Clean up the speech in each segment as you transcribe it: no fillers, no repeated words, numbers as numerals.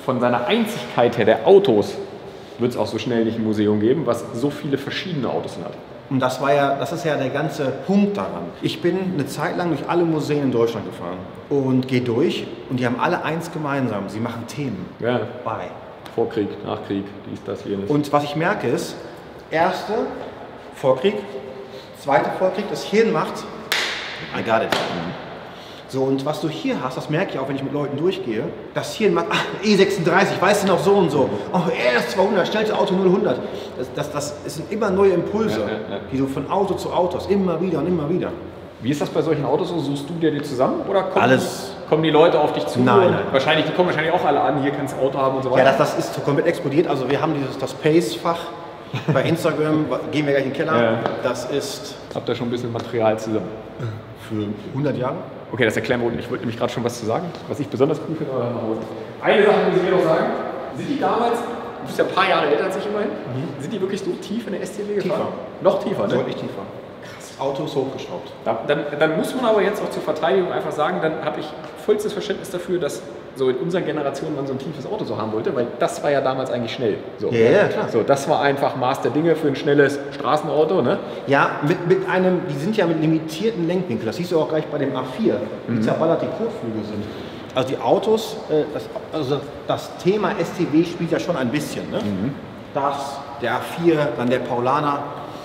von seiner Einzigkeit her der Autos wird es auch so schnell nicht ein Museum geben, was so viele verschiedene Autos hat. Und das ist ja der ganze Punkt daran. Ich bin eine Zeit lang durch alle Museen in Deutschland gefahren und gehe durch und die haben alle eins gemeinsam. Sie machen Themen. Ja. Bei. Vorkrieg, Nachkrieg, dies, das, jenes. Und was ich merke ist, erste Vorkrieg, zweite Vorkrieg, das Hirn macht, I got it. So, und was du hier hast, das merke ich auch, wenn ich mit Leuten durchgehe, das Hirn macht, E36, weißt du noch so und so, oh, RS 200, schnellste Auto 0-100. Das sind immer neue Impulse, die du von Auto zu Auto hast, immer wieder und immer wieder. Wie ist das bei solchen Autos so? Suchst du dir die zusammen oder kommen die Leute auf dich zu? Nein. Die kommen wahrscheinlich auch alle an, hier kannst du Auto haben und so weiter. Ja, das ist komplett explodiert. Also wir haben das Pace-Fach bei Instagram, gehen wir gleich in den Keller. Ja. Das ist... Habt ihr schon ein bisschen Material zusammen? Für 100 Jahre? Okay, das erklären wir unten. Ich wollte nämlich gerade schon was zu sagen, was ich besonders cool finde. Eine Sache muss ich mir noch sagen. Sind die damals, du bist ja ein paar Jahre älter als ich immerhin, sind die wirklich so tief in der STW gefahren? Noch tiefer, ne? Deutlich tiefer. Krass. Auto ist hochgeschraubt. Dann muss man aber jetzt auch zur Verteidigung einfach sagen, dann habe ich vollstes Verständnis dafür, dass so in unserer Generation man so ein tiefes Auto so haben wollte, weil das war ja damals eigentlich schnell. So, ja, klar. So, das war einfach Maß der Dinge für ein schnelles Straßenauto, ne? Ja, die sind ja mit limitierten Lenkwinkel, das siehst du auch gleich bei dem A4, wie zerballert die Kotflügel sind. Also die Autos, das Thema STW spielt ja schon ein bisschen, ne? Der A4, dann der Paulaner,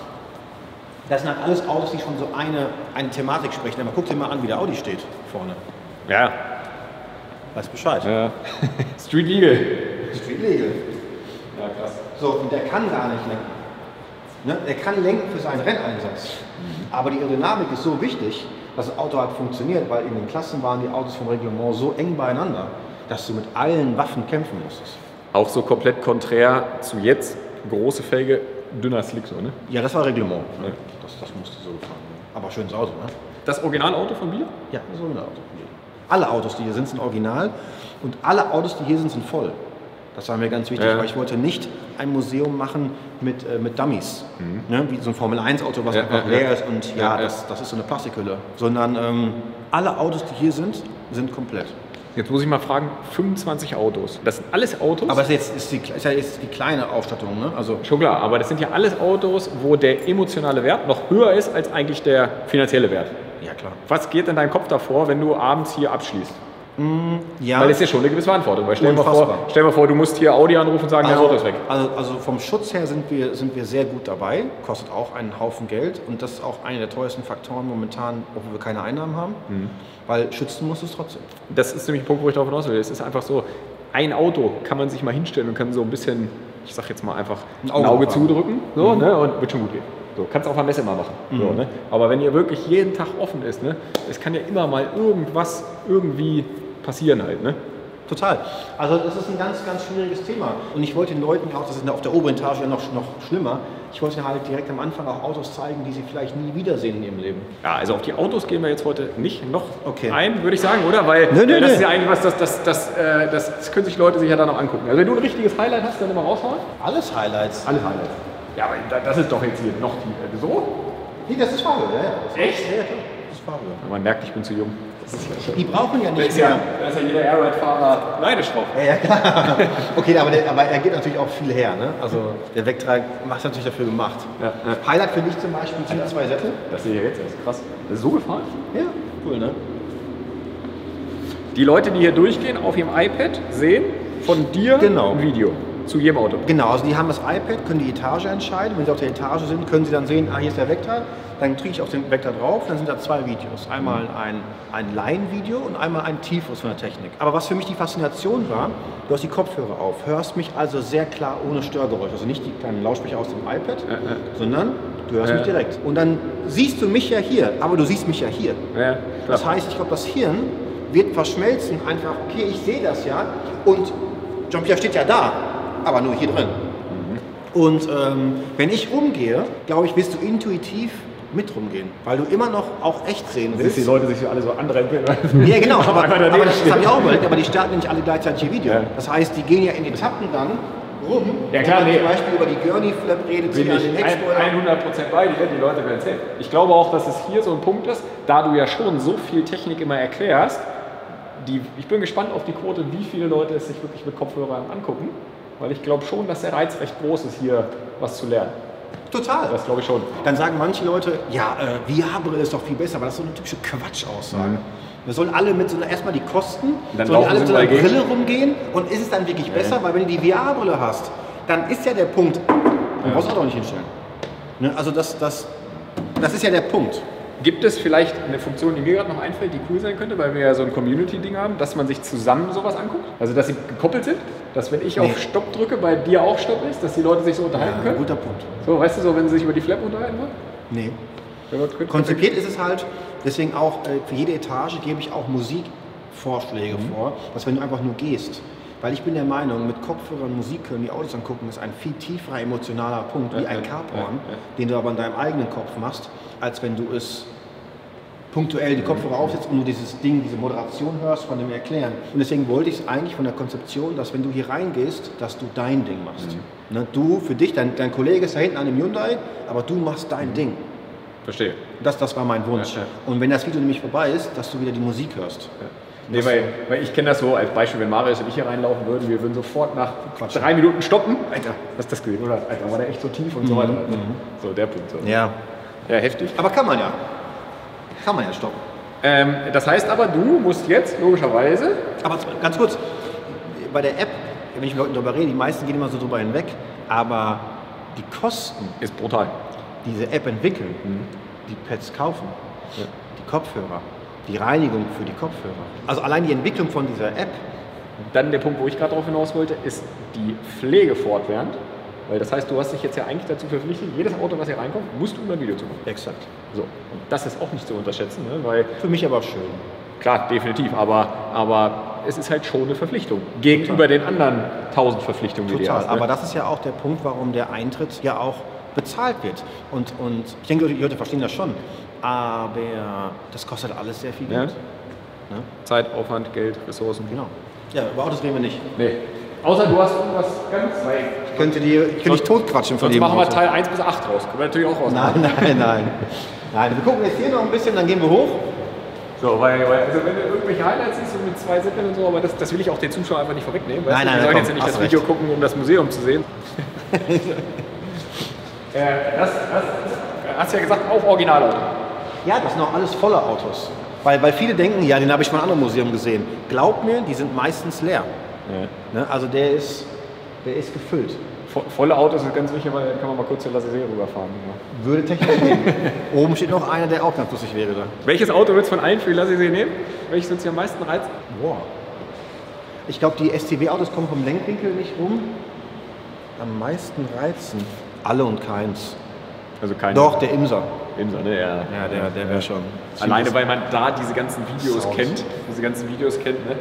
das sind halt alles Autos, die schon so eine Thematik sprechen. Aber guck dir mal an, wie der Audi steht vorne. Ja. Weiß Bescheid. Ja. Street Legal. Street Legal. Ja, krass. So, und der kann gar nicht lenken. Ne? Der kann lenken für seinen Renneinsatz. Aber die Aerodynamik ist so wichtig, dass das Auto halt funktioniert, weil in den Klassen waren die Autos vom Reglement so eng beieinander, dass du mit allen Waffen kämpfen musstest. Auch so komplett konträr zu jetzt, große Felge, dünner Slick so, ne? Ja, das war Reglement. Ne? Das musste so gefahren werden. Aber schönes Auto, ne? Das Originalauto von Bier? Ja, das Originalauto von Bier. Alle Autos, die hier sind original und alle Autos, die hier sind voll. Das war mir ganz wichtig, weil ich wollte nicht ein Museum machen mit Dummies, ne? Wie so ein Formel-1-Auto, was einfach leer ist und das ist so eine Plastikhülle. Sondern alle Autos, die hier sind komplett. Jetzt muss ich mal fragen, 25 Autos, das sind alles Autos? Aber das ist jetzt die kleine Ausstattung, ne? Also schon klar, aber das sind ja alles Autos, wo der emotionale Wert noch höher ist als eigentlich der finanzielle Wert. Ja, klar. Was geht in deinem Kopf davor, wenn du abends hier abschließt? Ja. Weil das ist ja schon eine gewisse Verantwortung. Weil stell dir mal vor, du musst hier Audi anrufen und sagen, der Auto ist weg. Also vom Schutz her sind wir sehr gut dabei. Kostet auch einen Haufen Geld. Und das ist auch einer der teuersten Faktoren momentan, obwohl wir keine Einnahmen haben. Weil schützen muss es trotzdem. Das ist nämlich ein Punkt, wo ich darauf hinaus will. Es ist einfach so, ein Auto kann man sich mal hinstellen und kann so ein bisschen, ich sag jetzt mal einfach, ein Auge zudrücken. So, ne, und wird schon gut gehen. So, kannst auch am Messer mal machen. So, ne? Aber wenn ihr wirklich jeden Tag offen ist, ne, es kann ja immer mal irgendwas irgendwie passieren halt. Ne? Total. Also das ist ein ganz, ganz schwieriges Thema. Und ich wollte den Leuten auch, das ist auf der oberen Etage ja noch schlimmer, ich wollte halt direkt am Anfang auch Autos zeigen, die sie vielleicht nie wiedersehen in ihrem Leben. Ja, also auf die Autos gehen wir jetzt heute nicht noch ein, würde ich sagen, oder? Weil das ist ja eigentlich was, das können sich Leute sich ja dann noch angucken. Also wenn du ein richtiges Highlight hast, dann immer raushauen? Alles Highlights. Alle Highlights. Ja, aber das ist doch jetzt hier noch tiefer. So? Nee, das ist Fabio, ja. Echt? Ja, klar. Das ist Fabio. Man merkt, ich bin zu jung. Die brauchen ja nicht mehr. Da ist ja jeder Airride-Fahrer neidisch drauf. Ja, klar. Okay, aber er gibt natürlich auch viel her. Ne? Also der Vectra macht natürlich dafür gemacht. Ja. Highlight für dich zum Beispiel sind 2 Sätze. Das sehe ich jetzt, das ist krass. Das ist so gefahren? Ja, cool, ne? Die Leute, die hier durchgehen, auf ihrem iPad sehen von dir ein Video zu jedem Auto. Genau, also die haben das iPad, können die Etage entscheiden. Wenn sie auf der Etage sind, können sie dann sehen, hier ist der Vectra. Dann kriege ich auf den Vectra drauf, dann sind da 2 Videos. Einmal ein Laienvideo und einmal ein tieferes von der Technik. Aber was für mich die Faszination war, du hast die Kopfhörer auf, hörst mich also sehr klar ohne Störgeräusch. Also nicht die kleinen Lautsprecher aus dem iPad, sondern du hörst mich direkt. Und dann siehst du mich ja hier, aber du siehst mich ja hier. Ja, das heißt, ich glaube, das Hirn wird verschmelzen, einfach, okay, ich sehe das ja und Jean-Pierre steht ja da, aber nur hier drin. Und wenn ich rumgehe, glaube ich, wirst du intuitiv mit rumgehen, weil du immer noch auch echt sehen willst. Die Leute sich alle so anrempeln. Ja, genau, aber das habe ich auch überlegt, aber die starten ja nicht alle gleichzeitig ihr Video. Ja. Das heißt, die gehen ja in Etappen dann rum. Ja klar, zum Beispiel über die Gurney-Flap redet, bin ich 100% bei dir, die Leute werden sehen. Ich glaube auch, dass es hier so ein Punkt ist, da du ja schon so viel Technik immer erklärst, ich bin gespannt auf die Quote, wie viele Leute es sich wirklich mit Kopfhörern angucken, weil ich glaube schon, dass der Reiz recht groß ist, hier was zu lernen. Total. Das glaube ich schon. Dann sagen manche Leute, ja, VR-Brille ist doch viel besser, aber das ist so eine typische Quatschaussage. Wir sollen alle mit so einer, erstmal die Kosten, sollen alle mit so einer Brille rumgehen und ist es dann wirklich besser, weil wenn du die VR-Brille hast, dann ist ja der Punkt, dann brauchst du auch nicht hinstellen. Ne? Also das ist ja der Punkt. Gibt es vielleicht eine Funktion, die mir gerade noch einfällt, die cool sein könnte, weil wir ja so ein Community-Ding haben, dass man sich zusammen sowas anguckt? Also dass sie gekoppelt sind? Dass wenn ich auf Stopp drücke, bei dir auch Stopp ist, dass die Leute sich so unterhalten können? Guter Punkt. So, weißt du, so wenn sie sich über die Flap unterhalten wollen? Nee. Konzipiert ist es halt, deswegen auch für jede Etage gebe ich auch Musikvorschläge vor, dass wenn du einfach nur gehst. Weil ich bin der Meinung, mit Kopfhörern Musik hören, die Autos angucken, ist ein viel tieferer emotionaler Punkt, wie ein Carporn, den du aber in deinem eigenen Kopf machst, als wenn du es punktuell die Kopfhörer aufsetzt und nur dieses Ding, diese Moderation hörst von dem Erklären. Und deswegen wollte ich es eigentlich von der Konzeption, dass wenn du hier reingehst, dass du dein Ding machst. Ne, du für dich, dein Kollege ist da hinten an dem Hyundai, aber du machst dein Ding. Verstehe. Das war mein Wunsch. Und wenn das Video nämlich vorbei ist, dass du wieder die Musik hörst. Nee, weil ich kenne das so als Beispiel, wenn Marius und ich hier reinlaufen würden, wir würden sofort nach 3 Minuten stoppen. Alter, was ist das gewesen? Oder Alter, war der echt so tief und so weiter. So, der Punkt. So. Ja, heftig. Aber kann man ja. Kann man ja stoppen. Das heißt aber, du musst jetzt logischerweise... Aber ganz kurz, bei der App, wenn ich mit Leuten darüber rede, die meisten gehen immer so drüber hinweg, aber die Kosten... Ist brutal. Diese App entwickeln, die Pads kaufen, die Kopfhörer, die Reinigung für die Kopfhörer. Also allein die Entwicklung von dieser App. Dann der Punkt, wo ich gerade darauf hinaus wollte, ist die Pflege fortwährend. Weil das heißt, du hast dich jetzt ja eigentlich dazu verpflichtet, jedes Auto, was hier reinkommt, musst du immer ein Video zu machen. Exakt. So. Und das ist auch nicht zu unterschätzen, ne? Weil für mich aber schön. Klar, definitiv, aber es ist halt schon eine Verpflichtung. Gegenüber den anderen 1000 Verpflichtungen, die du hast. Aber das ist ja auch der Punkt, warum der Eintritt ja auch bezahlt wird. Und ich denke, die Leute verstehen das schon. Aber das kostet alles sehr viel Geld. Ja. Ne? Zeit, Aufwand, Geld, Ressourcen. Genau. Ja, über Autos reden wir nicht. Nee. Außer du hast irgendwas ganz... Ich könnte dich totquatschen von dem dem machen wir Teil 1 bis 8 raus. Können wir natürlich auch raus. Nein. Wir gucken jetzt hier noch ein bisschen, dann gehen wir hoch. So, weil also wenn du irgendwelche Highlights siehst, so mit 2 Sippeln und so, aber das will ich auch den Zuschauern einfach nicht vorwegnehmen. Nein, wir sollen jetzt ja nicht das Video gucken, um das Museum zu sehen. Das hast du ja gesagt, auch Originalauto. Ja, das sind auch alles volle Autos. Weil viele denken, ja, den habe ich mal in einem anderen Museum gesehen. Glaub mir, die sind meistens leer. Ja. Ne, also der ist gefüllt. Volle Autos ist ganz wichtig, weil dann kann man mal kurz zur Lassesee rüberfahren. Ja. Würde technisch gehen. Oben steht noch einer, der auch ganz lustig wäre da. Welches Auto würdest du von allen für die Lassesee nehmen? Welches wird dich am meisten reizen? Boah. Ich glaube, die STW-Autos kommen vom Lenkwinkel nicht rum. Am meisten reizen. Alle und keins. Also kein. Doch, der Imser. Imser, ne? Ja, der wäre schon. Alleine, weil man da diese ganzen Videos kennt. Ne?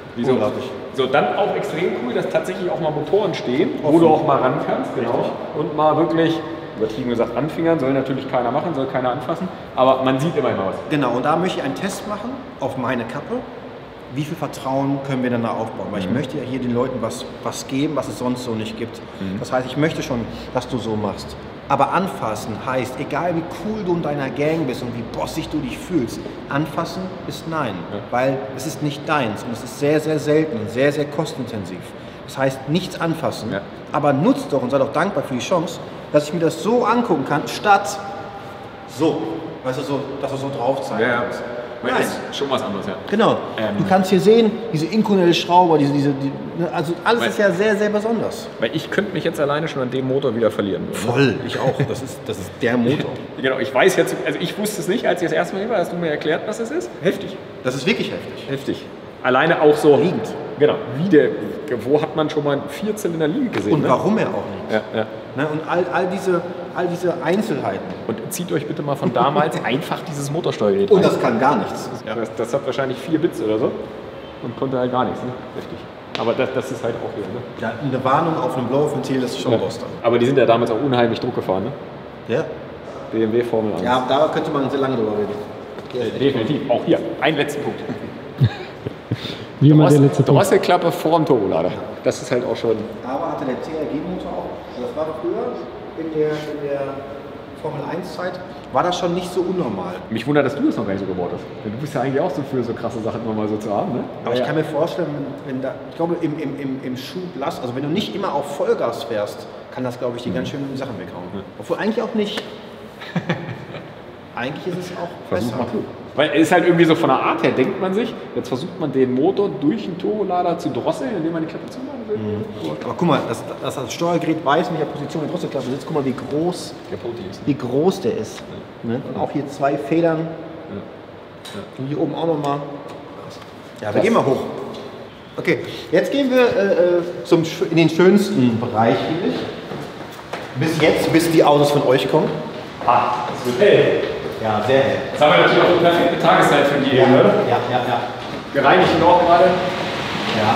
So, dann auch extrem cool, dass tatsächlich auch mal Motoren stehen, wo du auch mal ran kannst. Genau. Und mal wirklich, übertrieben gesagt, anfingern, soll natürlich keiner machen, soll keiner anfassen, aber man sieht immer was. Genau, und da möchte ich einen Test machen auf meine Kappe. Wie viel Vertrauen können wir denn da aufbauen? Weil ich möchte ja hier den Leuten was geben, was es sonst so nicht gibt. Das heißt, ich möchte schon, dass du so machst. Aber anfassen heißt, egal wie cool du in deiner Gang bist und wie bossig du dich fühlst, anfassen ist nein, weil es ist nicht deins und es ist sehr, sehr selten und sehr, sehr kostenintensiv. Das heißt, nichts anfassen, aber nutzt doch und sei doch dankbar für die Chance, dass ich mir das so angucken kann, statt so, weißt du, so, dass du so drauf zeigen kannst. Nein. Ist schon was anderes, ja. Genau. Du kannst hier sehen, diese Inconel-Schrauber, also alles ist ja sehr, sehr besonders. Weil ich könnte mich jetzt alleine schon an dem Motor wieder verlieren. Voll, ich auch. Das ist der Motor. Genau, ich weiß jetzt, also ich wusste es nicht, als ich das erste Mal hier war, hast du mir erklärt, was es ist. Heftig. Das ist wirklich heftig. Heftig. Alleine auch so liegend. Genau. Wo hat man schon mal einen Vierzylinder liegend gesehen? Und warum er auch nicht. Ja. Ne? Und all diese Einzelheiten. Und zieht euch bitte mal von damals einfach dieses Motorsteuergerät Und das kann gar nichts. Ja. Das hat wahrscheinlich 4 Bits oder so und konnte halt gar nichts. Ne? Heftig. Aber das ist halt auch hier. Ne? Ja, eine Warnung auf einem Blow-Ventil, das ist schon Boss dann. Aber die sind ja damals auch unheimlich Druck gefahren, ne? Ja. BMW Formel 1. Ja, da könnte man sehr lange drüber reden. Definitiv. Auch hier. Ein letzten Punkt. Wie immer der letzte Punkt. Drosselklappe vorm Turbolader. Das ist halt auch schon... Aber hatte der TRG-Motor auch, das war früher in der Formel-1-Zeit war das schon nicht so unnormal. Mich wundert, dass du das noch gar nicht so gebaut hast. Denn du bist ja eigentlich auch so für so krasse Sachen immer mal so zu haben, ne? Aber ich kann mir vorstellen, wenn da, ich glaube, im Schublast, also wenn du nicht immer auf Vollgas fährst, kann das, glaube ich, die ganz schönen Sachen weghauen. Obwohl eigentlich auch nicht. Eigentlich ist es auch besser. Mal cool. Weil es ist halt irgendwie so von der Art her, denkt man sich, jetzt versucht man den Motor durch den Turbolader zu drosseln, indem man die Klappe zumacht. Aber guck mal, das Steuergerät weiß, in welcher Position die Drosselklappe sitzt. Guck mal, wie groß der ist. Ja. Ne? Und auch hier 2 Federn. Ja. Und hier oben auch nochmal. Ja, wir gehen mal hoch. Okay, jetzt gehen wir in den schönsten Bereich, finde ich. Bis die Autos von euch kommen. Das wird hell. Ja, sehr hell. Jetzt haben wir natürlich auch eine perfekte Tageszeit für die Ebene. Ja. Wir reinigen auch gerade. Ja.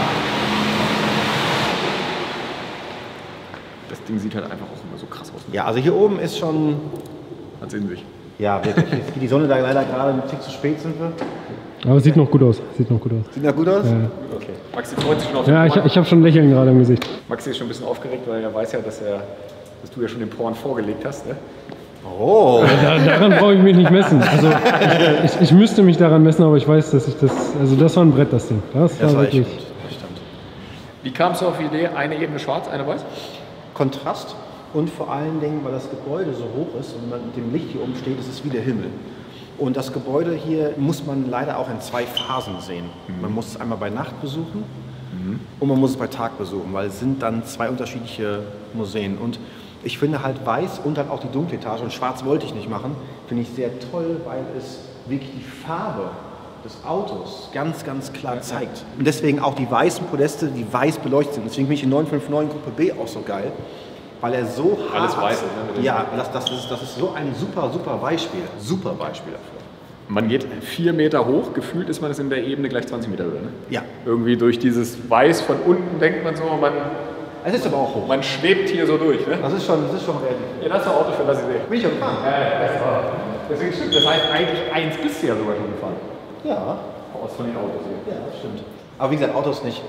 Das Ding sieht halt einfach auch immer so krass aus. Ja, also hier oben ist schon... Hat's in sich. Ja, wirklich. Jetzt geht die Sonne da leider gerade ein Tick zu spät sind wir. Aber es sieht noch gut aus. Sieht noch gut aus? Ja. Okay. Maxi freut sich schon auf den Ja, ich habe schon ein Lächeln gerade im Gesicht. Maxi ist schon ein bisschen aufgeregt, weil er weiß ja, dass du ja schon den Porn vorgelegt hast, ne? Oh! Daran brauche ich mich nicht messen. Also ich müsste mich daran messen, aber ich weiß, dass ich das... Also das war ein Brett, das Ding. Das war wirklich... Wie kamst du auf die Idee, eine Ebene schwarz, eine weiß? Kontrast und vor allen Dingen, weil das Gebäude so hoch ist und man mit dem Licht hier oben steht, ist es wie der Himmel. Und das Gebäude hier muss man leider auch in 2 Phasen sehen. Man muss es einmal bei Nacht besuchen und man muss es bei Tag besuchen, weil es sind dann 2 unterschiedliche Museen. Und ich finde halt weiß und halt auch die dunkle Etage, und schwarz wollte ich nicht machen, finde ich sehr toll, weil es wirklich die Farbe des Autos ganz, ganz klar zeigt. Und deswegen auch die weißen Podeste, die weiß beleuchtet sind. Deswegen bin ich in 959 Gruppe B auch so geil, weil er so hart... Alles weiß, ne? Ja, das ist so ein super Beispiel. Super Beispiel dafür. Man geht 4 Meter hoch, gefühlt ist man es in der Ebene gleich 20 Meter Höhe, ne? Ja. Irgendwie durch dieses Weiß von unten denkt man so, es ist aber auch hoch. Man schwebt hier so durch, ne? Das ist schon relativ. Ja, das ist ein Auto, für das ich sehe. Bin ich schon gefahren? Ja. Deswegen stimmt, das heißt eigentlich 1 bist du ja sogar schon gefahren. Ja. Aus von den Autos hier. Ja, das stimmt. Aber wie gesagt, Autos nicht.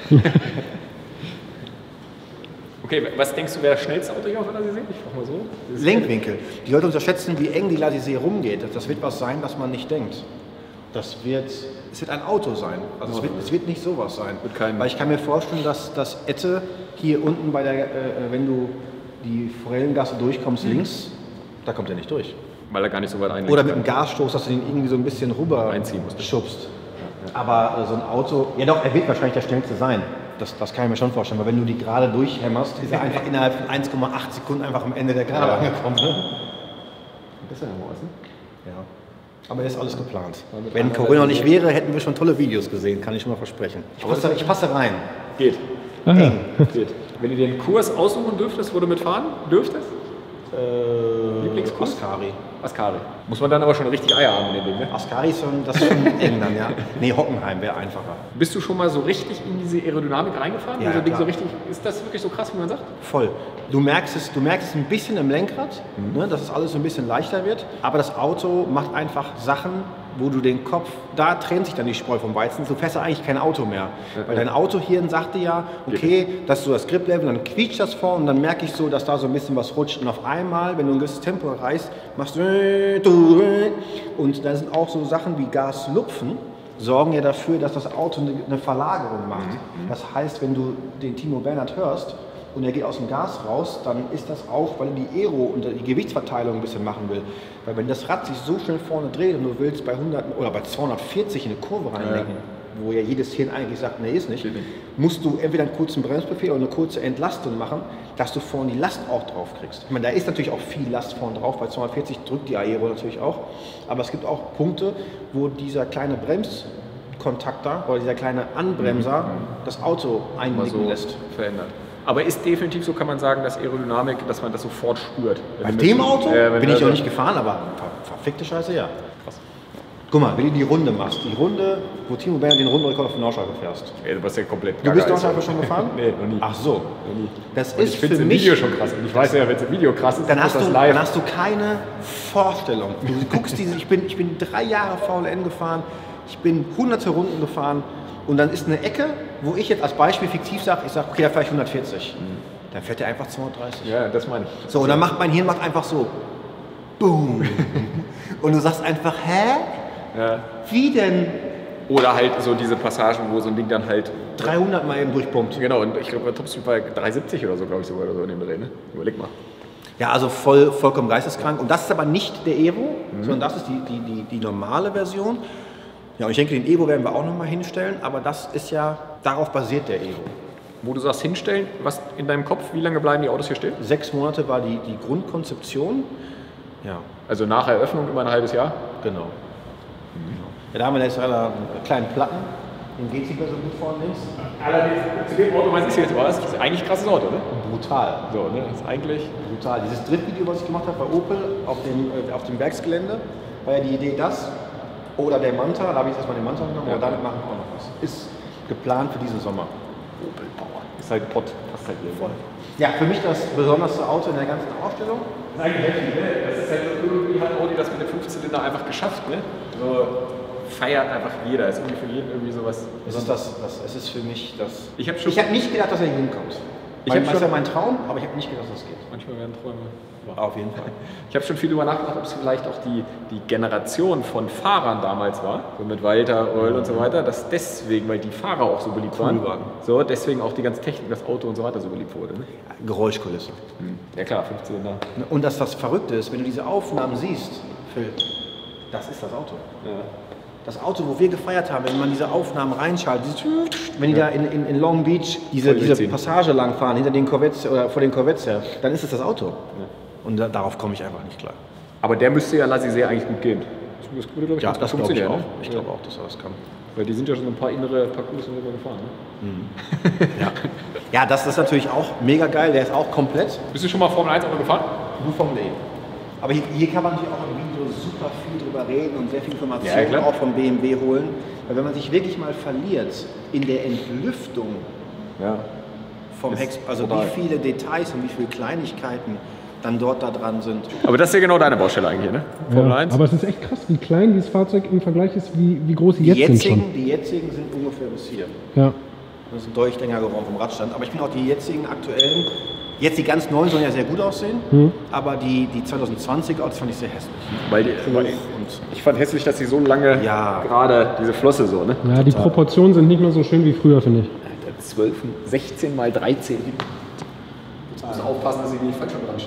Okay, was denkst du, wäre das schnellste Auto hier auf der Lasisee? Ich frage mal so. Lenkwinkel. Die Leute unterschätzen, wie eng die Lasisee rumgeht. Das wird was sein, was man nicht denkt. Es wird ein Auto sein. Also es wird nicht sowas sein. Weil ich kann mir vorstellen, dass das Ette hier unten bei der, wenn du die Forellengasse durchkommst, links, da kommt er nicht durch. Weil er gar nicht so weit einlenkt. Oder mit dem Gasstoß, dass du den irgendwie so ein bisschen rüber einziehen musst. Schubst. Ja. Aber so ein Auto, ja doch, er wird wahrscheinlich der schnellste sein. Das kann ich mir schon vorstellen, weil wenn du die gerade durchhämmerst, ist er einfach innerhalb von 1,8 Sekunden einfach am Ende der Gerade angekommen. Ne? Das ist ja noch was, ne? Ja. Aber ist alles geplant. Wenn Corona nicht wäre, hätten wir schon tolle Videos gesehen, kann ich schon mal versprechen. Ich passe rein. Geht. Geht. Wenn du den Kurs aussuchen dürftest, wo du mitfahren dürftest? Lieblingskurs? Ascari. Muss man dann aber schon richtig Eier haben in dem Ding, ne? Ascari ist schon eng dann, ja. Nee, Hockenheim wäre einfacher. Bist du schon mal so richtig in diese Aerodynamik reingefahren? Ja, Ding so richtig, ist das wirklich so krass, wie man sagt? Voll. Du merkst es ein bisschen im Lenkrad, ne, dass es alles so ein bisschen leichter wird. Aber das Auto macht einfach Sachen, wo du den Kopf, da trennt sich dann die Spreu vom Weizen. Du fährst ja eigentlich kein Auto mehr. Weil dein Autohirn sagt dir ja, okay, das ist so das Grip-Level, dann quietscht das vor und dann merke ich so, dass da so ein bisschen was rutscht. Und auf einmal, wenn du ein gewisses Tempo erreichst, machst du und da sind auch so Sachen wie Gaslupfen, sorgen ja dafür, dass das Auto eine Verlagerung macht. Das heißt, wenn du den Timo Bernhard hörst und er geht aus dem Gas raus, dann ist das auch, weil er die Aero und die Gewichtsverteilung ein bisschen machen will. Weil wenn das Rad sich so schnell vorne dreht und du willst bei 100 oder bei 240 in eine Kurve reinlenken, wo ja jedes Hirn eigentlich sagt, nee, ist nicht, musst du entweder einen kurzen Bremsbefehl oder eine kurze Entlastung machen, dass du vorne die Last auch drauf kriegst. Ich meine, da ist natürlich auch viel Last vorne drauf, bei 240 drückt die Aero natürlich auch, aber es gibt auch Punkte, wo dieser kleine Bremskontakter oder dieser kleine Anbremser das Auto einlenken lässt. Verändert. Aber ist definitiv so, kann man sagen, dass Aerodynamik, dass man das sofort spürt. Bei dem Auto bin ich auch nicht gefahren, aber verfickte Scheiße, ja. Krass. Guck mal, wenn du die Runde machst, die Runde, wo Timo Bernhard den Rundenrekord auf der Nordschleife fährst. Ja, du warst ja komplett Du bist Nordschleife schon gefahren? Nee, noch nie. Ach so. Noch nie. Das und ist ich finde für es im mich, Video schon krass. Und ich weiß ja, wenn es im Video krass ist, dann ist hast das live. Dann hast du keine Vorstellung. Du guckst ich bin 3 Jahre VLN gefahren, ich bin hunderte Runden gefahren und dann ist eine Ecke, wo ich jetzt als Beispiel fiktiv sage, ich sage, okay, da fahre ich 140. Dann fährt er einfach 230. Ja, das meine ich. So, und dann macht mein Hirn einfach so. boom. Und du sagst einfach, hä? Ja. Wie denn? Oder halt so diese Passagen, wo so ein Ding dann halt 300 Mal eben durchpumpt. Genau, und ich glaube, der Topspeed war 370 oder so, glaube ich sogar, oder so in dem Dreh, ne? Überleg mal. Ja, also vollkommen geisteskrank. Und das ist aber nicht der Evo, sondern das ist die normale Version. Ja, und ich denke, den Evo werden wir auch nochmal hinstellen, aber das ist ja, darauf basiert der Evo. Wo du sagst hinstellen, was in deinem Kopf, wie lange bleiben die Autos hier stehen? 6 Monate war die Grundkonzeption. Ja. Also nach Eröffnung immer ein halbes Jahr? Genau. Ja, da haben wir jetzt einen kleinen Platten. Den geht es nicht mehr so gut vorne links. Allerdings, zu dem Auto, was ich jetzt war, ist eigentlich ein krasses Auto, ne? Brutal. So, ne? Das ist eigentlich brutal. Dieses Drittvideo, was ich gemacht habe bei Opel auf dem Werksgelände, war ja die Idee, das oder der Manta. Da habe ich erstmal den Manta genommen, aber damit machen wir auch noch was. Ist geplant für diesen Sommer. Opel Power. Ist halt Pott, passt halt hier voll. Ja, für mich das besonderste Auto in der ganzen Ausstellung. Das ist eigentlich heftig, ne? Das ist halt irgendwie hat Audi das mit dem 5-Zylinder einfach geschafft, ne? So feiert einfach jeder. Ist irgendwie für jeden irgendwie sowas. Es ist für mich das. Ich habe nicht gedacht, dass er hier hinkommt. Das ist ja mein Traum, aber ich habe nicht gedacht, dass das geht. Manchmal werden Träume. Auf jeden Fall. Ich habe schon viel darüber nachgedacht, ob es vielleicht auch die Generation von Fahrern damals war, so mit Walter, Earl und so weiter, dass deswegen, weil die Fahrer auch so beliebt waren, so deswegen auch die ganze Technik, das Auto und so weiter so beliebt wurde. Ne? Geräuschkulisse. Ja klar, 15er. Und das Verrückte ist, wenn du diese Aufnahmen siehst, Phil, das ist das Auto. Ja. Das Auto, wo wir gefeiert haben, wenn man diese Aufnahmen reinschaltet, wenn die da in Long Beach diese Passage langfahren, hinter den Corvettes oder vor den Corvettes her, dann ist es das Auto. Ja. Und darauf komme ich einfach nicht klar. Aber der müsste ja Lassie sehr eigentlich gut gehen. Das würde, glaube ich, ja, das glaube ich auch. Ne? Ich glaube auch, dass er das kann. Weil die sind ja schon ein paar innere Parcours gefahren. Ne? Ja. Ja, das ist natürlich auch mega geil. Der ist auch komplett. Bist du schon mal Formel 1 Auto gefahren? Nur Formel E. Aber hier kann man natürlich auch im Video super viel drüber reden und sehr viel Informationen auch vom BMW holen. Weil wenn man sich wirklich mal verliert in der Entlüftung vom Heck, also wie viele Details und wie viele Kleinigkeiten dann dort da dran sind. Aber das ist ja genau deine Baustelle eigentlich, ne? Formel 1. Aber es ist echt krass, wie klein dieses Fahrzeug im Vergleich ist, wie groß sie jetzt sind schon. Die jetzigen sind ungefähr bis hier. Ja. Das ist ein deutlich länger geworden vom Radstand. Aber ich finde auch die jetzigen aktuellen, jetzt die ganz neuen sollen ja sehr gut aussehen, aber die 2020 Autos fand ich sehr hässlich. Weil ich fand hässlich, dass sie so lange gerade diese Flosse so, ne? Ja, die Proportionen sind nicht mehr so schön wie früher, finde ich. Alter, 16 mal 13. Du musst aufpassen, dass du die nicht falsch dran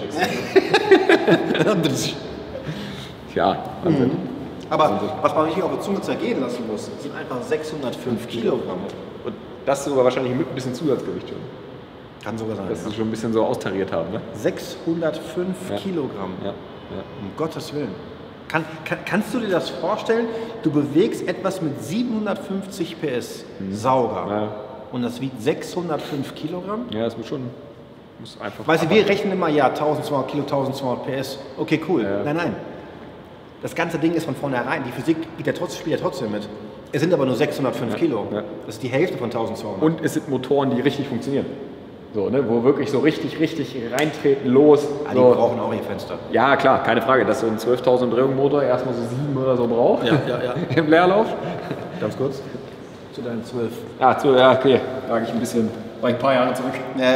steckst. Ja, Wahnsinn. Aber was man sich auf der Zunge zergehen lassen muss, sind einfach 605 Kilogramm. Und das sogar wahrscheinlich mit ein bisschen Zusatzgewicht schon. Kann sogar sein. Dass sie schon ein bisschen so austariert haben, ne? 605 Kilogramm. Ja. Um Gottes Willen. Kannst du dir das vorstellen? Du bewegst etwas mit 750 PS Sauger und das wiegt 605 Kilogramm? Ja, das muss schon. Muss einfach. Weißt du, wir rechnen immer, 1200 Kilo, 1200 PS. Okay, cool. Ja. Nein. Das ganze Ding ist von vornherein. Die Physik spielt ja trotzdem mit. Es sind aber nur 605 Kilo. Ja. Das ist die Hälfte von 1200. Und es sind Motoren, die richtig funktionieren. So, ne, wo wirklich so richtig reintreten, los. Die brauchen auch ihr Fenster. Ja, klar, keine Frage, dass so ein 12.000 Umdrehungsmotor erstmal so 7 oder so braucht. Ja. Im Leerlauf. Ganz kurz. Zu deinen 12. Okay. Da ich war ein paar Jahre zurück.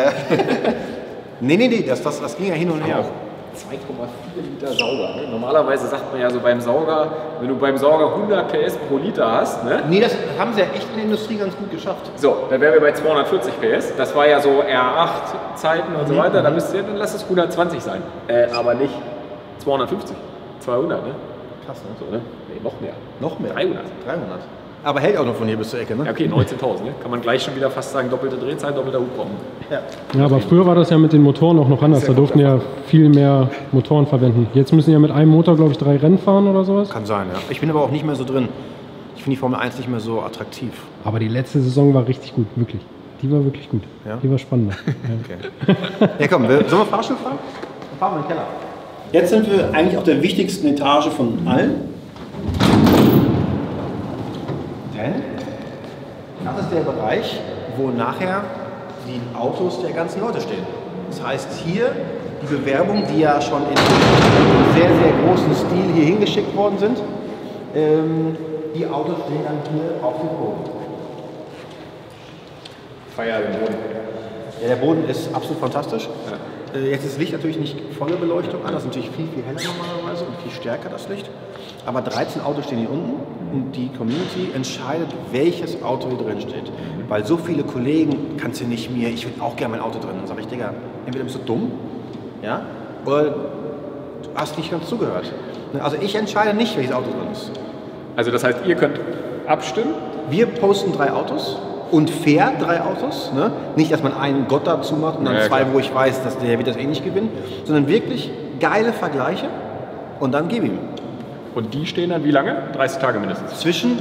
Nee, das ging ja hin und her. 2,4 Liter Sauger. Ne? Normalerweise sagt man ja so beim Sauger, wenn du beim Sauger 100 PS pro Liter hast. Ne? Nee, das haben sie ja echt in der Industrie ganz gut geschafft. So, dann wären wir bei 240 PS. Das war ja so R8-Zeiten und so weiter. Dann lass es 120 sein. Aber nicht 250. 200, ne? Krass, ne? So, ne? Nee, noch mehr. Noch mehr? 300. Aber hält auch noch von hier bis zur Ecke, ne? Ja, okay, 19.000. Ne? Kann man gleich schon wieder fast sagen, doppelte Drehzahl, doppelter Hubraum. Ja, aber früher war das ja mit den Motoren auch noch anders. Da durften ja viel mehr Motoren verwenden. Jetzt müssen ja mit einem Motor, glaube ich, 3 Rennen fahren oder sowas. Kann sein, ja. Ich bin aber auch nicht mehr so drin. Ich finde die Formel 1 nicht mehr so attraktiv. Aber die letzte Saison war richtig gut, wirklich. Die war wirklich gut. Ja? Die war spannender. Okay. Ja, komm, sollen wir Fahrstuhl fahren? Dann fahren wir in den Keller. Jetzt sind wir eigentlich auf der wichtigsten Etage von allen. Denn das ist der Bereich, wo nachher die Autos der ganzen Leute stehen. Das heißt, hier die Bewerbungen, die ja schon in sehr, sehr großen Stil hier hingeschickt worden sind, die Autos stehen dann hier auf dem Boden. Feier den Boden. Ja, der Boden ist absolut fantastisch. Ja. Jetzt ist das Licht natürlich nicht volle Beleuchtung an, das ist natürlich viel, viel heller normalerweise und viel stärker das Licht. Aber 13 Autos stehen hier unten und die Community entscheidet, welches Auto hier drin steht. Weil so viele Kollegen kannst du nicht mehr, ich will auch gerne mein Auto drin. Dann sage ich, Digga, entweder bist du dumm, ja, oder du hast nicht ganz zugehört. Also ich entscheide nicht, welches Auto drin ist. Also das heißt, ihr könnt abstimmen? Wir posten 3 Autos. Und fair 3 Autos, ne? Nicht, dass man einen Gott dazu macht und dann 2, wo ich weiß, dass der wird das eh nicht gewinnen, sondern wirklich geile Vergleiche und dann gib ihm. Und die stehen dann wie lange? 30 Tage mindestens? Zwischen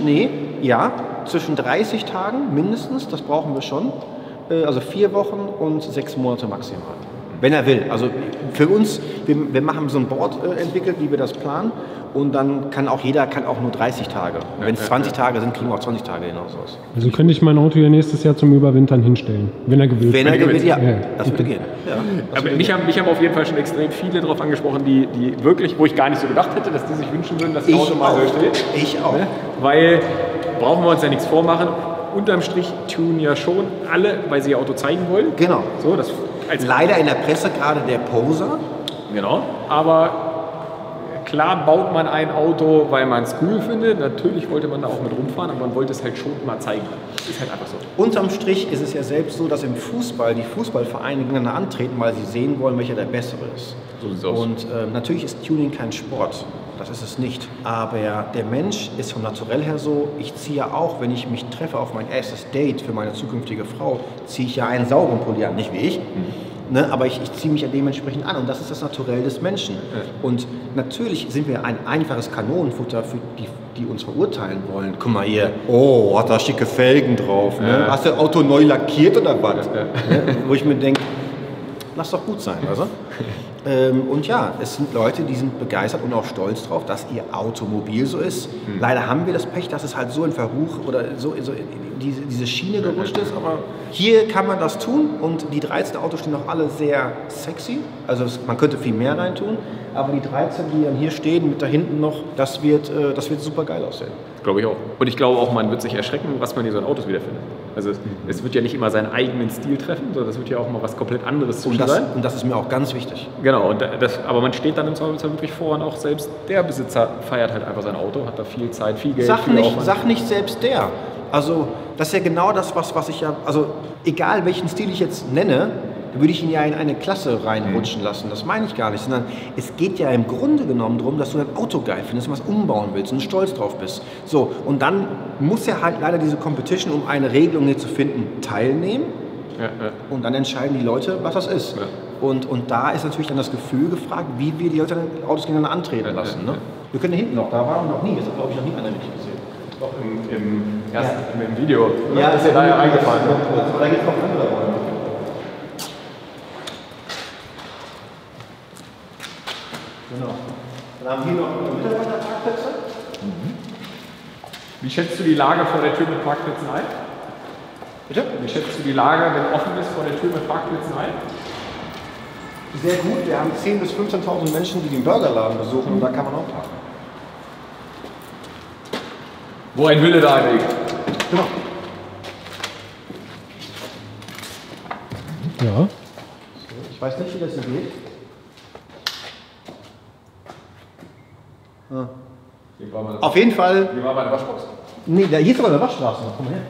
30 Tagen mindestens, das brauchen wir schon, also 4 Wochen und 6 Monate maximal. Wenn er will. Also für uns, wir haben so ein Board entwickelt, wie wir das planen. Und dann kann auch jeder nur 30 Tage. Wenn es 20 Tage sind, kriegen wir auch 20 Tage hinaus aus. Also könnte ich mein Auto hier nächstes Jahr zum Überwintern hinstellen, wenn er gewillt. Wenn er gewillt, ja. Das würde gehen. Ja, aber mich haben auf jeden Fall schon extrem viele darauf angesprochen, die wirklich, wo ich gar nicht so gedacht hätte, dass die sich wünschen würden, dass das Auto mal so steht. Ich auch. Ne? Weil, brauchen wir uns ja nichts vormachen, unterm Strich tunen ja schon alle, weil sie ihr Auto zeigen wollen. Genau. So, das leider in der Presse gerade der Poser. Genau, aber klar baut man ein Auto, weil man es cool findet. Natürlich wollte man da auch mit rumfahren, aber man wollte es halt schon mal zeigen. Ist halt einfach so. Unterm Strich ist es ja selbst so, dass im Fußball die Fußballvereine gegeneinander antreten, weil sie sehen wollen, welcher der Bessere ist. So sieht's aus. Und natürlich ist Tuning kein Sport. Das ist es nicht. Aber der Mensch ist vom Naturell her so, ich ziehe ja auch, wenn ich mich treffe auf mein erstes Date für meine zukünftige Frau, ziehe ich ja einen sauberen Pulli an. Nicht wie ich. Ne, aber ich ziehe mich ja dementsprechend an und das ist das Naturell des Menschen. Und natürlich sind wir ein einfaches Kanonenfutter für die uns verurteilen wollen. Guck mal hier, oh, hat da schicke Felgen drauf. Ne? Hast du das Auto neu lackiert oder was? Ne? Wo ich mir denke, lass doch gut sein, also. Und ja, es sind Leute, die sind begeistert und auch stolz drauf, dass ihr Automobil so ist. Leider haben wir das Pech, dass es halt so in Verruch oder so in diese Schiene gerutscht ist. Aber hier kann man das tun und die 13 Autos stehen auch alle sehr sexy. Also man könnte viel mehr reintun. Aber die 13, die dann hier stehen, mit da hinten noch, das wird super geil aussehen. Glaube ich auch. Und ich glaube auch, man wird sich erschrecken, was man hier so in Autos wiederfindet. Also es wird ja nicht immer seinen eigenen Stil treffen, sondern das wird ja auch mal was komplett anderes zwischen sein. Und das ist mir auch ganz wichtig. Genau, aber man steht dann im Zweifelsfall wirklich vor und auch selbst der Besitzer feiert halt einfach sein Auto, hat da viel Zeit, viel Geld, Sag nicht selbst der. Also das ist ja genau das, was ich ja, also egal welchen Stil ich jetzt nenne, würde ich ihn ja in eine Klasse reinrutschen lassen. Das meine ich gar nicht, sondern es geht ja im Grunde genommen darum, dass du dein Auto geil findest und was umbauen willst und stolz drauf bist. So, und dann muss ja halt leider diese Competition, um eine Regelung hier zu finden, teilnehmen. Und dann entscheiden die Leute, was das ist. Ja. Und da ist natürlich dann das Gefühl gefragt, wie wir die Leute dann Autos gegeneinander antreten lassen. Ne? Wir können da hinten noch, da waren wir noch nie, das hat glaube ich noch nie einer mit gesehen. Doch im Video. Ja, das ist ja da ja eingefallen. Aber da gibt es noch andere Räume. Genau. Dann haben wir noch Mitarbeiterparkplätze. Wie schätzt du die Lage vor der Tür mit Parkplätzen ein? Bitte? Wie schätzt du die Lage, wenn offen ist, vor der Tür mit Parkplätzen ein? Sehr gut. Wir haben 10.000 bis 15.000 Menschen, die den Burgerladen besuchen und da kann man auch parken. Wo ein Wille, da ein Weg. Genau. Ja. Ich weiß nicht, wie das hier geht. Ah. Auf jeden Fall. Hier war meine Waschbox. Nee, hier ist aber eine Waschstraße. Komm mal her.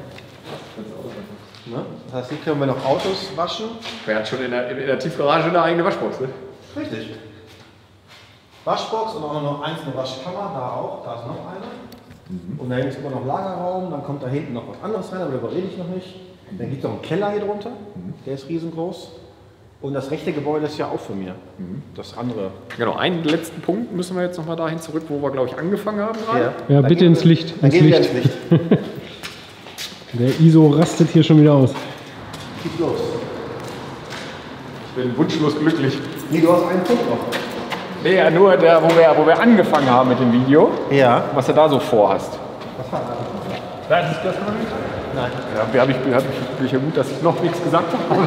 Das heißt, hier können wir noch Autos waschen. Wer hat schon in der Tiefgarage eine eigene Waschbox, ne? Richtig. Waschbox und auch noch eine Waschkammer, da auch. Da ist noch eine. Und da hinten ist immer noch Lagerraum. Dann kommt da hinten noch was anderes rein, aber darüber rede ich noch nicht. Dann gibt es noch einen Keller hier drunter. Der ist riesengroß. Und das rechte Gebäude ist ja auch für mir. Das andere. Genau, einen letzten Punkt müssen wir jetzt noch mal dahin zurück, wo wir, glaube ich, angefangen haben gerade. Ja, bitte ins Licht. Dann gehen wir ins Licht. Der ISO rastet hier schon wieder aus. Geht los. Ich bin wunschlos glücklich. Nee, du hast einen Punkt noch. Nee, ja, nur der, wo wir angefangen haben mit dem Video. Ja. Was du da so vorhast. Was war das? Da ist das noch nicht? Nein. Ja, bin ich ja gut, dass ich noch nichts gesagt habe.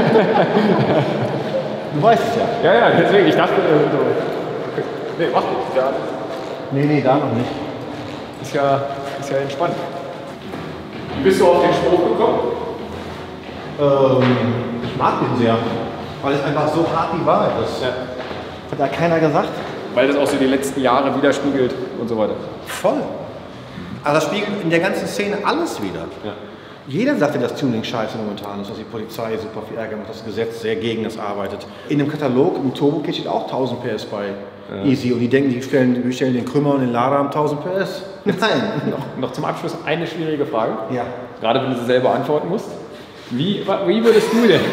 Du weißt es ja. Ja, deswegen, ich dachte, okay. Nee, mach nicht. Ja. Nee, da noch nicht. Ist ja entspannt. Wie bist du auf den Spruch gekommen? Ich Ich mag den sehr, weil es einfach so hart die Wahrheit ist. Ja. Hat da keiner gesagt? Weil das auch so die letzten Jahre widerspiegelt und so weiter. Voll. Also das spiegelt in der ganzen Szene alles wieder. Ja. Jeder sagt ja, dass Tuning scheiße momentan ist, dass die Polizei super viel Ärger macht, dass das Gesetz sehr gegen das arbeitet. In dem Katalog, im Turbo-Kit steht auch 1000 PS bei Easy und die denken, die stellen den Krümmer und den Lader am 1000 PS. Nein. noch zum Abschluss eine schwierige Frage. Ja. Gerade wenn du sie selber antworten musst. Wie würdest du denn?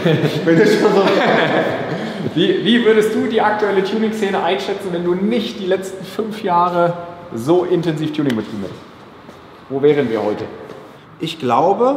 Wie würdest du die aktuelle Tuning-Szene einschätzen, wenn du nicht die letzten 5 Jahre so intensiv Tuning betrieben hättest? Wo wären wir heute? Ich glaube,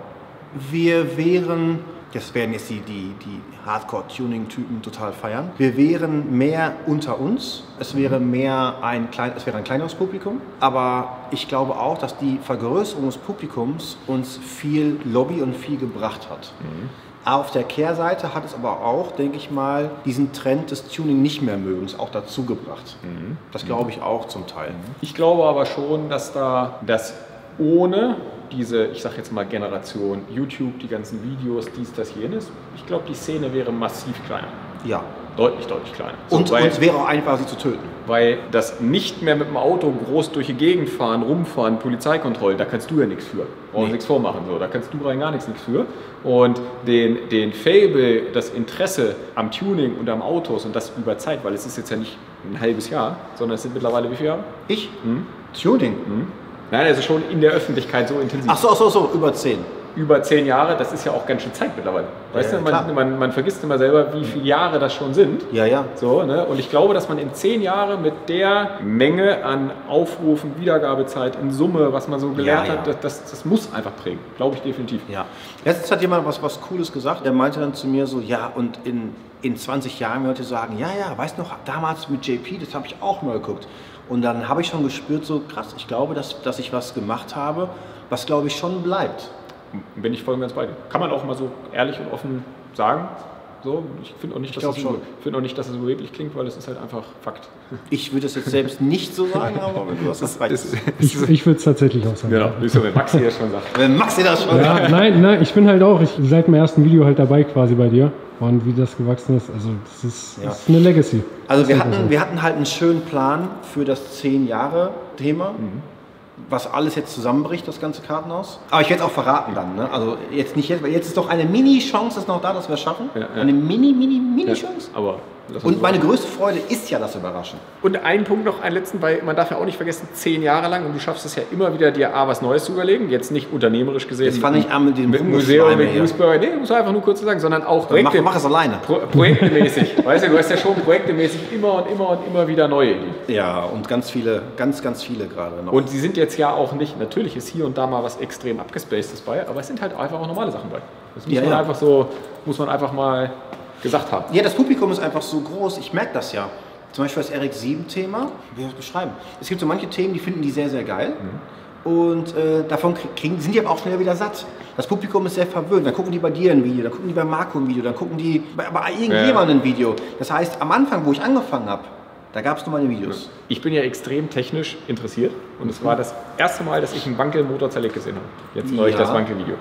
wir wären, das werden jetzt die Hardcore-Tuning-Typen total feiern, wir wären mehr unter uns, es wäre ein kleineres Publikum, aber ich glaube auch, dass die Vergrößerung des Publikums uns viel Lobby und viel gebracht hat. Auf der Kehrseite hat es aber auch, denke ich mal, diesen Trend des Tuning nicht mehr mögens auch dazu gebracht. Das glaube ich auch zum Teil. Ich glaube aber schon, dass das ohne diese, ich sag jetzt mal Generation YouTube, die ganzen Videos, dies, das, jenes, ich glaube, die Szene wäre massiv kleiner. Ja. Deutlich kleiner. So, und es wäre auch einfach, sie zu töten. Weil das nicht mehr mit dem Auto groß durch die Gegend fahren, rumfahren, Polizeikontrollen, da kannst du ja nichts für. Brauchst nichts vormachen. So. Da kannst du rein gar nichts für. Und den Faible, das Interesse am Tuning und am Autos und das über Zeit, weil es ist jetzt ja nicht ein halbes Jahr, sondern es sind mittlerweile wie viele Jahre? Tuning? Nein, also schon in der Öffentlichkeit so intensiv. Ach so, über 10. Über 10 Jahre, das ist ja auch ganz schön Zeit mittlerweile. Weißt du, man vergisst immer selber, wie viele Jahre das schon sind. Ja. So, ne? Und ich glaube, dass man in 10 Jahren mit der Menge an Aufrufen, Wiedergabezeit in Summe, was man so gelernt hat, das muss einfach prägen. Glaube ich definitiv. Ja. Letztens hat jemand was Cooles gesagt. Der meinte dann zu mir so, ja, und in 20 Jahren Leute sagen, ja, weißt du noch, damals mit JP, das habe ich auch mal geguckt. Und dann habe ich schon gespürt, so krass, ich glaube, dass ich was gemacht habe, was, glaube ich, schon bleibt. Bin ich voll und ganz bei dir. Kann man auch mal so ehrlich und offen sagen. So, ich finde auch nicht, dass es überheblich klingt, weil es ist halt einfach Fakt. Ich würde es jetzt selbst nicht so sagen, aber wenn du das reicht. Ich würde es tatsächlich auch sagen. Genau, wie es wenn Maxi das schon sagt. Wenn Maxi das schon sagt. Nein, ich bin halt auch seit dem ersten Video halt dabei quasi bei dir. Und wie das gewachsen ist, also das ist eine Legacy. Also wir hatten halt einen schönen Plan für das 10-Jahre-Thema. Was alles jetzt zusammenbricht, das ganze Kartenhaus. Aber ich werde es auch verraten dann. Ne? Also jetzt nicht jetzt, weil jetzt ist doch eine Mini-Chance ist noch da, dass wir es schaffen. Eine Mini-Chance. Aber und meine größte Freude ist ja das Überraschen. Und einen Punkt noch, einen letzten, weil man darf ja auch nicht vergessen, 10 Jahre lang und du schaffst es ja immer wieder, dir was Neues zu überlegen. Jetzt nicht unternehmerisch gesehen. Jetzt fand ich an mit dem Museum, mit Newsburger. Nee, muss einfach nur kurz sagen, sondern auch mach es alleine. Projektemäßig. Weißt du, du hast ja schon projektemäßig immer und immer wieder neue Ideen. Ja, und ganz viele gerade noch. Und sie sind jetzt ja auch nicht, natürlich ist hier und da mal was extrem abgespacedes bei, aber es sind halt einfach auch normale Sachen bei. Das muss man einfach mal gesagt haben. Ja, das Publikum ist einfach so groß, ich merke das ja. Zum Beispiel das RX-7-Thema, wie soll ich das beschreiben? Es gibt so manche Themen, die finden die sehr, sehr geil. Und davon sind die aber auch schnell wieder satt. Das Publikum ist sehr verwöhnt. Dann gucken die bei dir ein Video, dann gucken die bei Marco ein Video, dann gucken die bei irgendjemandem ein Video. Das heißt, am Anfang, wo ich angefangen habe, da gab es nur meine Videos. Ich bin ja extrem technisch interessiert und es war das erste Mal, dass ich einen Wankel-Motor zerlegt gesehen habe. Jetzt neulich das Wankel-Video.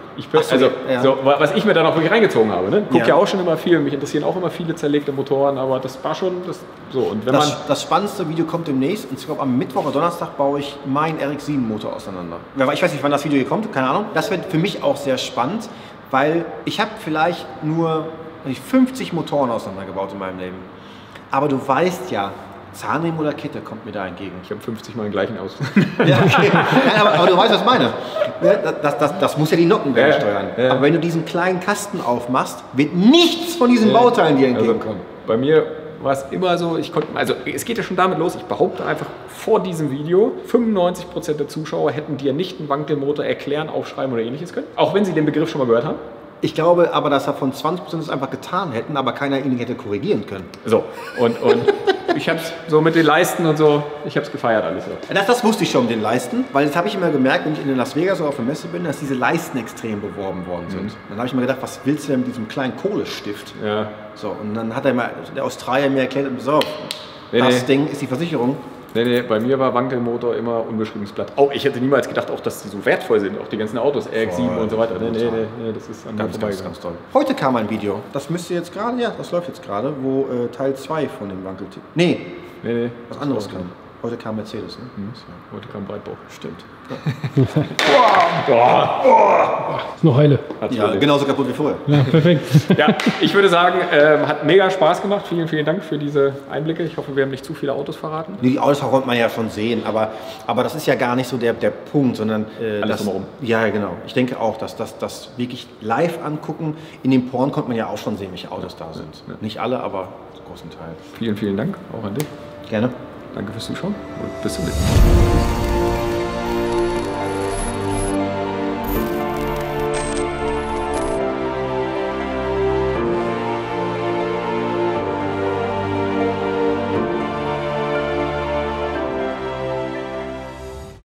Was ich mir da noch wirklich reingezogen habe. Ne? Guck ja auch schon immer viel, mich interessieren auch immer viele zerlegte Motoren, aber das war schon so. Und das spannendste Video kommt demnächst und ich glaube am Mittwoch oder Donnerstag baue ich meinen RX-7-Motor auseinander. Ich weiß nicht, wann das Video hier kommt, keine Ahnung. Das wird für mich auch sehr spannend, weil ich habe vielleicht nur 50 Motoren auseinandergebaut in meinem Leben. Aber du weißt ja, Zahnriemen oder Kette kommt mir da entgegen. Ich habe 50 Mal den gleichen aus. Ja, okay. Nein, aber du weißt, was ich meine. Das muss ja die Nockenwelle steuern. Ja. Aber wenn du diesen kleinen Kasten aufmachst, wird nichts von diesen Bauteilen dir entgegenkommen. Also, bei mir war es immer so, es geht ja schon damit los, ich behaupte einfach vor diesem Video, 95% der Zuschauer hätten dir nicht einen Wankelmotor erklären, aufschreiben oder ähnliches können. Auch wenn sie den Begriff schon mal gehört haben. Ich glaube aber, dass davon 20% es einfach getan hätten, aber keiner ihn hätte korrigieren können. So, und ich habe es so mit den Leisten und so, ich habe es gefeiert alles so. Das wusste ich schon mit den Leisten, weil das habe ich immer gemerkt, wenn ich in Las Vegas so auf der Messe bin, dass diese Leisten extrem beworben worden sind. Dann habe ich mir gedacht, was willst du denn mit diesem kleinen Kohlestift? Ja. So, und dann hat der Australier mir erklärt, das Ding ist die Versicherung. Nee, bei mir war Wankelmotor immer unbeschriebenes Blatt. Oh, ich hätte niemals gedacht, auch, dass die so wertvoll sind, auch die ganzen Autos, RX-7 und so weiter. Nee, das ist ganz toll. Heute kam ein Video, das müsste jetzt gerade, ja, das läuft jetzt gerade, wo Teil 2 von dem Wankeltipp. Nee, was anderes kam. Heute kam Mercedes, ne? Heute kam Breitbauch. Stimmt. Ist noch heile. Ja, genauso kaputt wie vorher. Ja, perfekt. Ja, ich würde sagen, hat mega Spaß gemacht. Vielen Dank für diese Einblicke. Ich hoffe, wir haben nicht zu viele Autos verraten. Nee, die Autos konnte man ja schon sehen, aber das ist ja gar nicht so der Punkt, sondern alles drumherum. Ja, genau. Ich denke auch, dass das wirklich live angucken, in dem Porn konnte man ja auch schon sehen, welche Autos da sind. Ja. Nicht alle, aber zum großen Teil. Vielen Dank auch an dich. Gerne. Danke fürs Zuschauen und bis zum nächsten Mal.